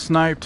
sniped.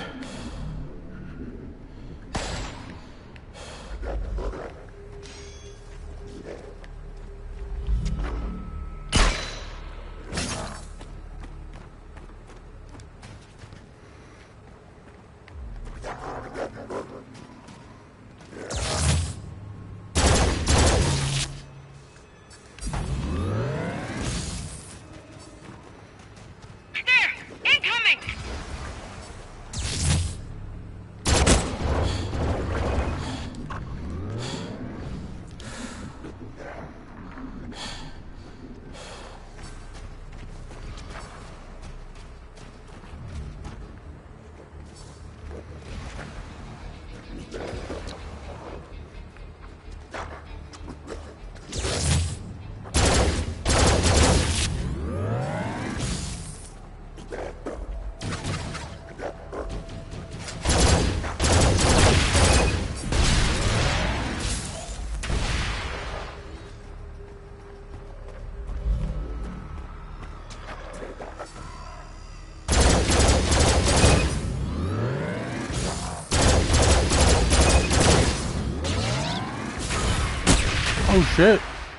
Oh shit.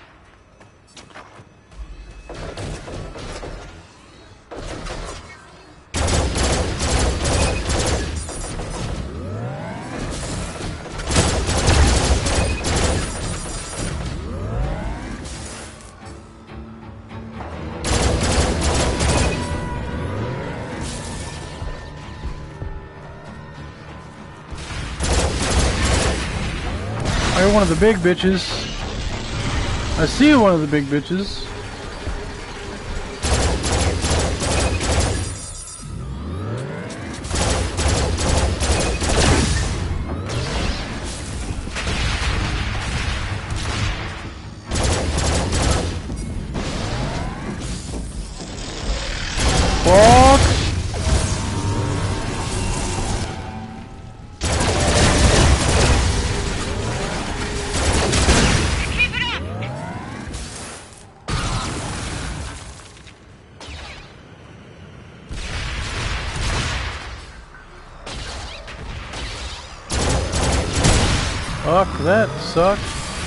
I hear one of the big bitches. I see one of the big bitches. Fuck! Fuck, that sucked.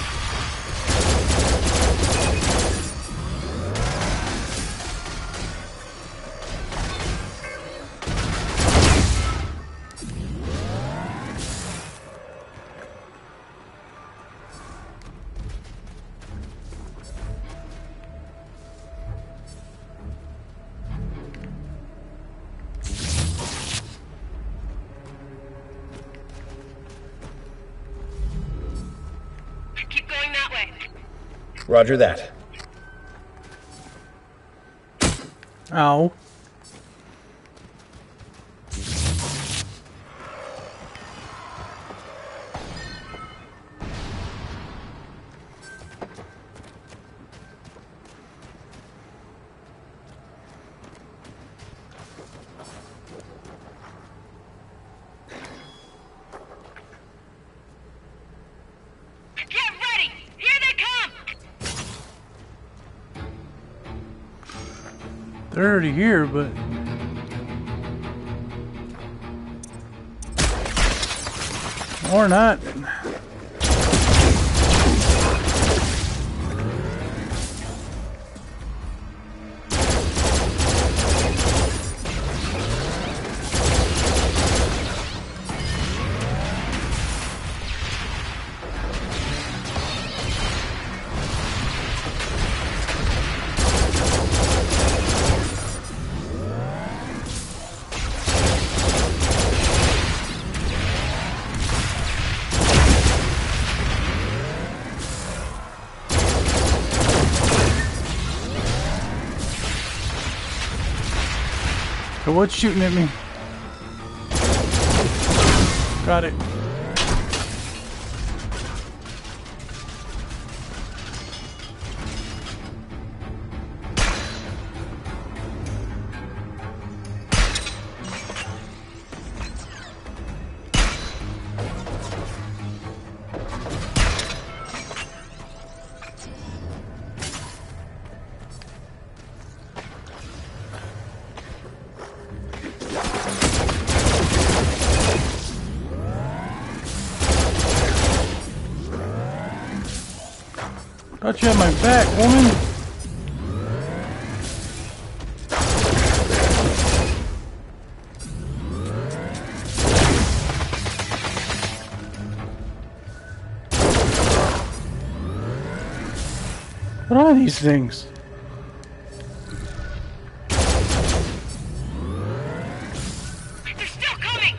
Roger that. Ow. They're already here, but... or not. So what's shooting at me? Got it. Thought you had my back, woman. What are these things? They're still coming!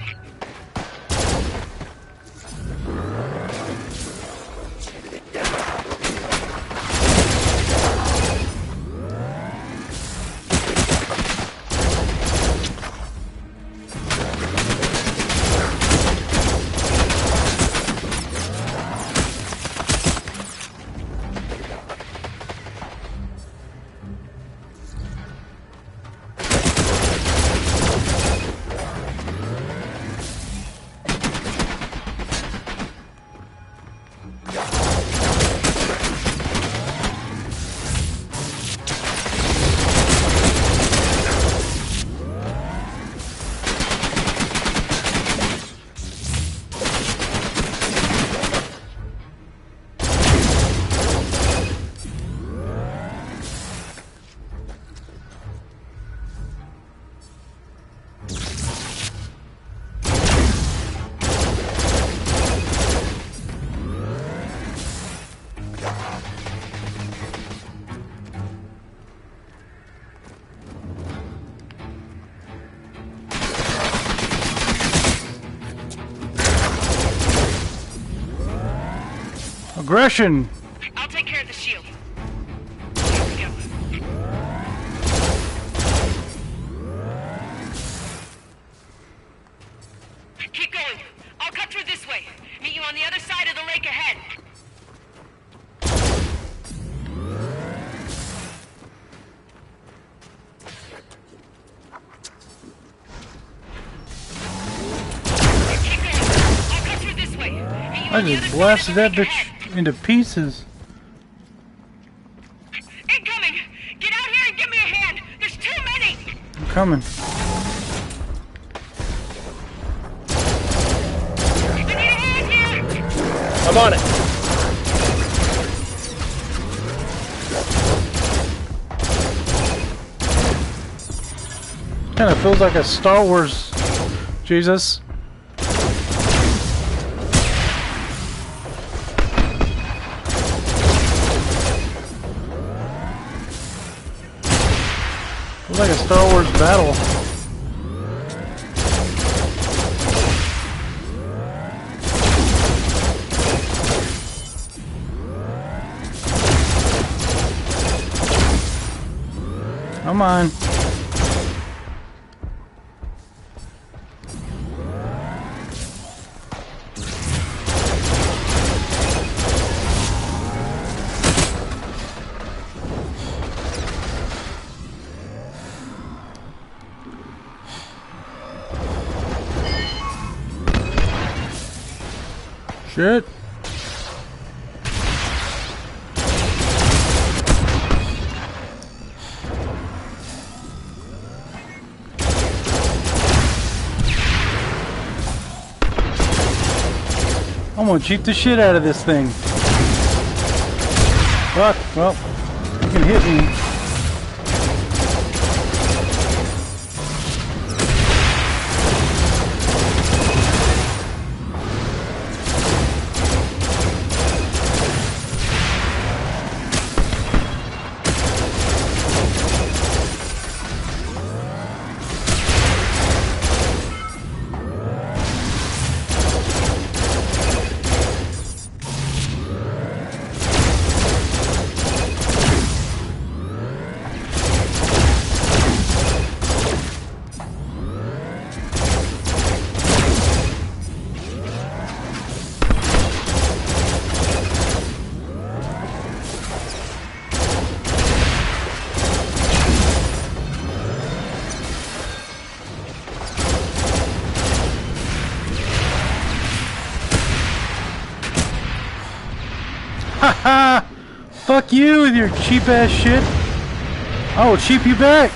Aggression! I'll take care of the shield. Here we go. Keep going. I'll cut through this way. Meet you on the other side of the lake ahead. Keep going. I'll cut through this way. Meet you I on the just other blasted side that of the lake bitch ahead. into pieces. Incoming! Get out here and give me a hand! There's too many! I'm coming. I need a hand here! I'm on it. Kinda feels like a Star Wars. Jesus. Feels like a Star Wars battle. Come on. Shit. I'm gonna cheat the shit out of this thing. Fuck, well, you can hit me. Haha! Fuck you with your cheap ass shit. I will cheap you back.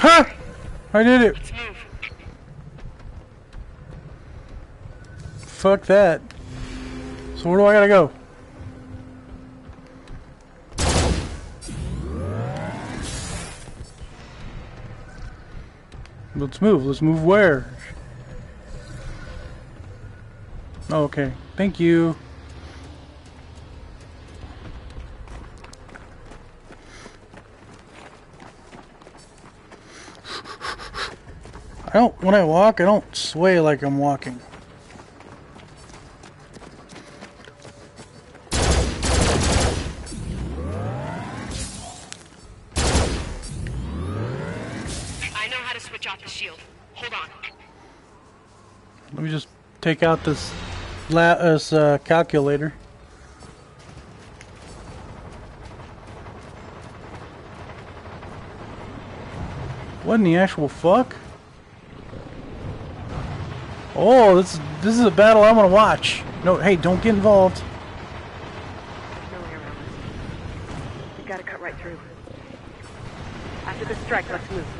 Ha! I did it. Let's move. Fuck that. So where do I gotta go? Let's move. Let's move where? Oh, okay. Thank you. When I walk, I don't sway like I'm walking. I know how to switch off the shield. Hold on. Let me just take out this calculator. What in the actual fuck? Oh, this is a battle I want to watch. No, hey, don't get involved. There's no way around this. We gotta cut right through. After the strike, let's move.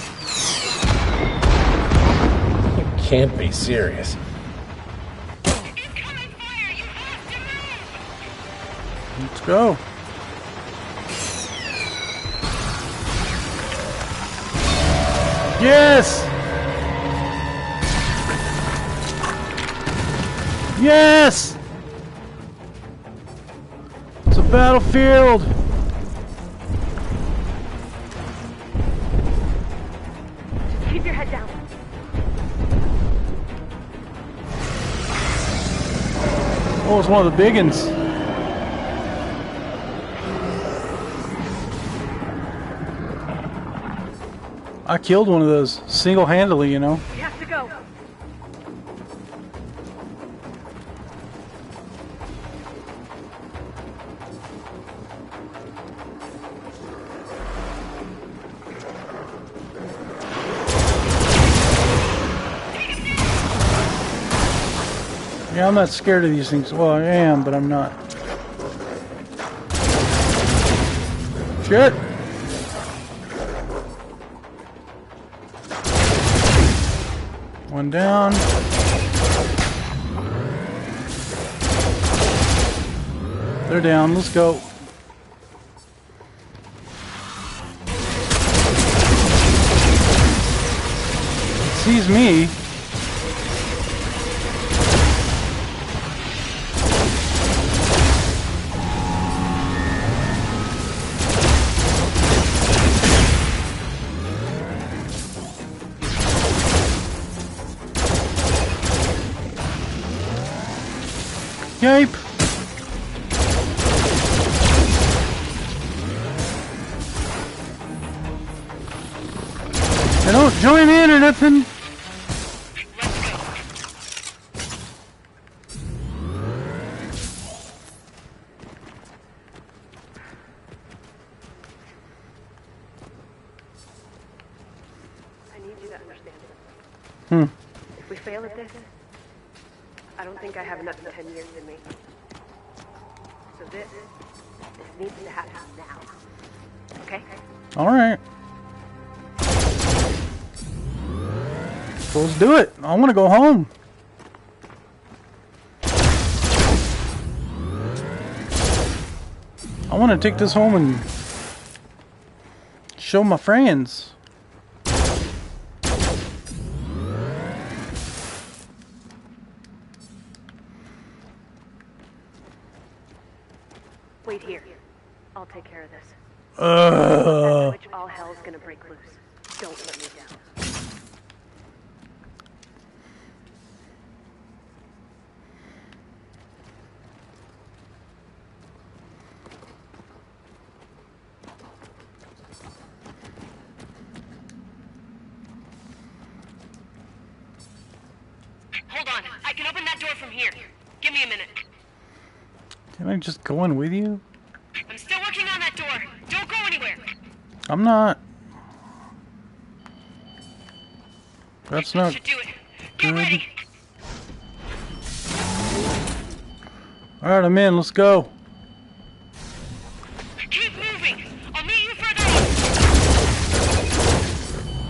You can't be serious. Incoming fire! You have to move! Let's go. Yes! Yes! It's a battlefield! Keep your head down. Oh, it's one of the big uns. I killed one of those single-handedly, you know. We have to go. Yeah, I'm not scared of these things. Well, I am, but I'm not. Shit! One down. They're down. Let's go. It sees me. Yipe! They don't join in or nothing. I need you to understand. Hmm. If we fail at this, I don't think I have another 10 years in me. So this needs to happen now. Okay? Alright. So let's do it. I want to go home. I want to take this home and show my friends. Wait here. I'll take care of this. Which all hell's gonna break loose. Don't let me down. Hold on. I can open that door from here. Give me a minute. Can I just go in with you? I'm still working on that door. Don't go anywhere. I'm not. That's This not should do it. Get good. ready. Alright, I'm in. Let's go. Keep moving. I'll meet you further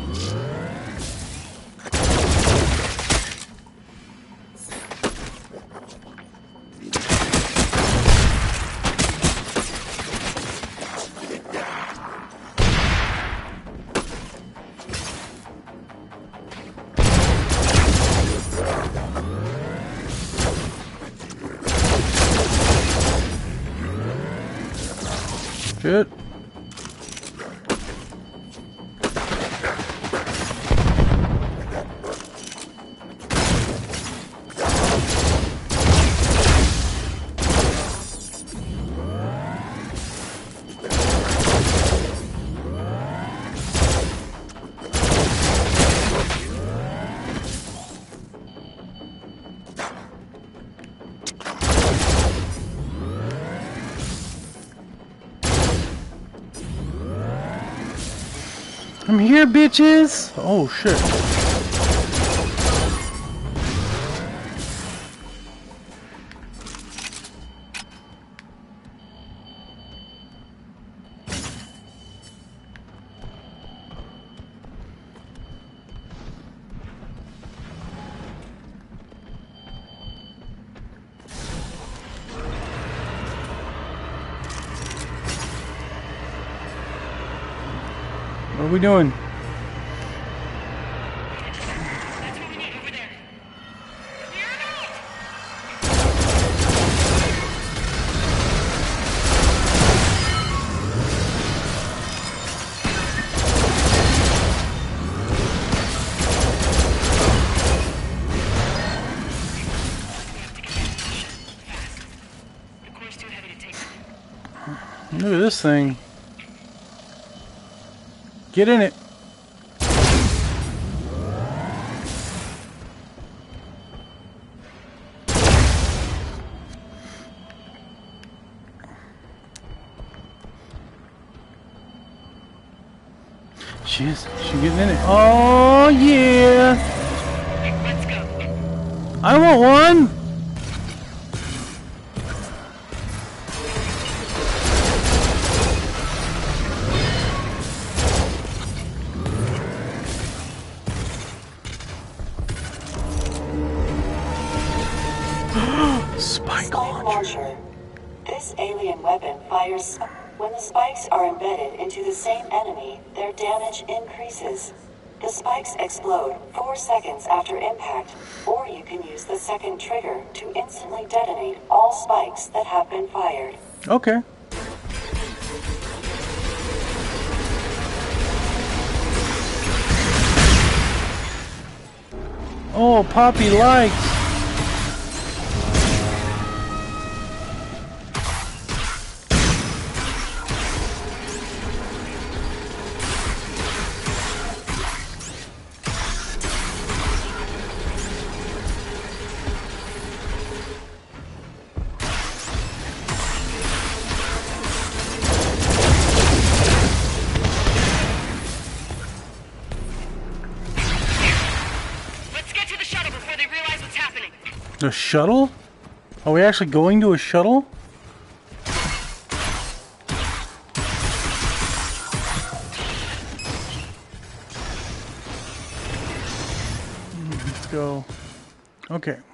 Shit. I'm here, bitches! Oh, shit. What are we doing? That's what we need over there. Clear it out! The core's too heavy to take. Look at this thing. Get in it. She's getting in it. Oh yeah. Let's go. I want one. Spike launcher. This alien weapon fires. When the spikes are embedded into the same enemy, their damage increases. The spikes explode 4 seconds after impact, or you can use the second trigger to instantly detonate all spikes that have been fired. Okay. Oh, Poppy likes. The shuttle? Are we actually going to a shuttle? Let's go. Okay.